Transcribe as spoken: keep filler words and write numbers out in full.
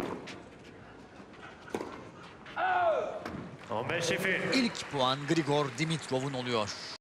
on beş çift. İlk puan Grigor Dimitrov'un oluyor.